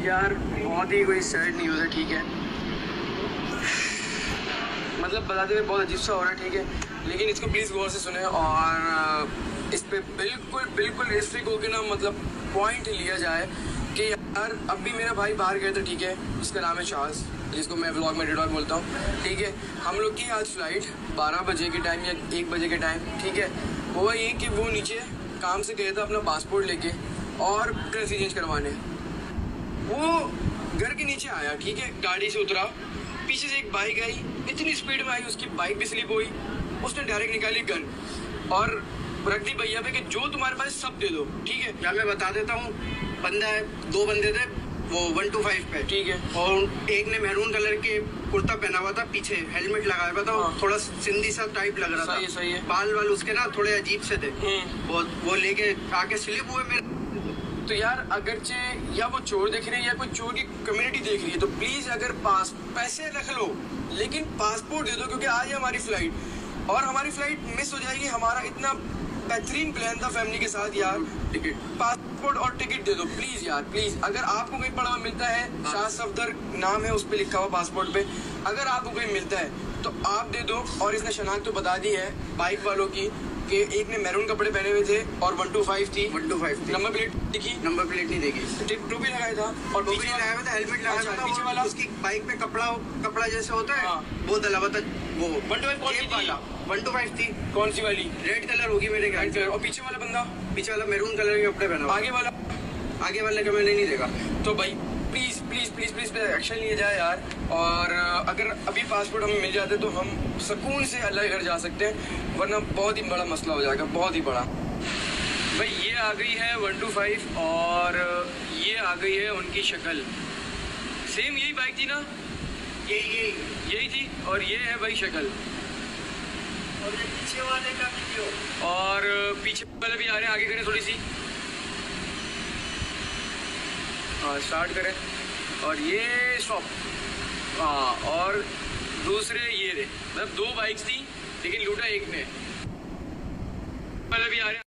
यार बहुत ही कोई सैड न्यूज़ है, ठीक है। मतलब बताते हुए बहुत अजीब सा हो रहा है, ठीक है, लेकिन इसको प्लीज़ गौर से सुने और इस पे बिल्कुल हिस्ट्रिक होकर ना मतलब पॉइंट लिया जाए कि यार अब भी मेरा भाई बाहर गया था, ठीक है, जिसका नाम है चार्ल्स, जिसको मैं व्लॉग में डिडॉग बोलता हूँ, ठीक है। हम लोग की आज फ्लाइट 12 बजे के टाइम या 1 बजे के टाइम, ठीक है। हुआ ये कि वो नीचे काम से गया था अपना पासपोर्ट लेके और करेंसी चेंज करवाने। वो घर के नीचे आया, ठीक है, गाड़ी से उतरा, पीछे से एक बाइक आई, इतनी स्पीड में आई, उसकी बाइक भी स्लिप हुई, उसने डायरेक्ट निकाली गन और रख दी भैया पे कि जो तुम्हारे पास सब दे दो, ठीक है। क्या मैं बता देता हूँ, बंदा है, 2 बंदे थे, वो 125 पे, ठीक है, और एक ने मैरून कलर के कुर्ता पहना हुआ था, पीछे हेलमेट लगाया हुआ था, हाँ। थोड़ा सिंधी सा टाइप लग रहा था, सही है। बाल वाल उसके ना थोड़े अजीब से थे, वो लेके आके स्लिप हुए मेरे। तो यार अगरचे या वो चोर देख रही है या कोई चोर की कम्युनिटी देख रही है तो प्लीज अगर पैसे रख लो लेकिन पासपोर्ट दे दो, क्योंकि आज है हमारी फ्लाइट और हमारी फ्लाइट मिस हो जाएगी। हमारा इतना बेहतरीन प्लान था फैमिली के साथ यार। टिकट, पासपोर्ट और टिकट दे दो प्लीज यार, प्लीज। अगर आपको कहीं पड़ा हुआ मिलता है, शाह सफदर नाम है उस पर लिखा हुआ पासपोर्ट पे, अगर आपको कहीं मिलता है तो आप दे दो। और इसने शनाख्त तो बता दी है बाइक वालों की कि एक ने मैरून कपड़े पहने हुए थे और 125 थी, 125 थी। नंबर प्लेट दिखी, नंबर प्लेट नहीं देखी, टोपी लगाया था और टोपी लगाया हुआ था, हेलमेट लगाया हुआ था, पीछे वाला उसकी बाइक पे कपड़ा जैसे होता है, हाँ। वो डला हुआ था, वो 125 वाला 125 थी। कौन सी वाली? रेड कलर होगी मेरे ख्याल से। और पीछे वाला बंदा, पीछे वाला मैरून कलर के कपड़े पहना हुआ। आगे वाले का मैंने नहीं देखा। तो भाई please please please please action लिया जाए यार। और अगर अभी पासपोर्ट हमें मिल जाते तो हम सुकून से अल्लाह के घर जा सकते हैं, वरना बहुत ही बड़ा मसला हो जाएगा, बहुत ही बड़ा। भाई ये आ गई है 125 और ये आ गई है उनकी शक्ल, सेम यही बाइक थी ना, यही थी और ये है भाई शक्ल। और ये पीछे वाले का वीडियो, और पीछे वाले भी आ रहे हैं, आगे करें थोड़ी सी, हाँ स्टार्ट करें। और ये स्टॉप, हाँ। और दूसरे ये रहे, मतलब 2 बाइक्स थी लेकिन लूटा एक ने, वाले भी आ रहे हैं।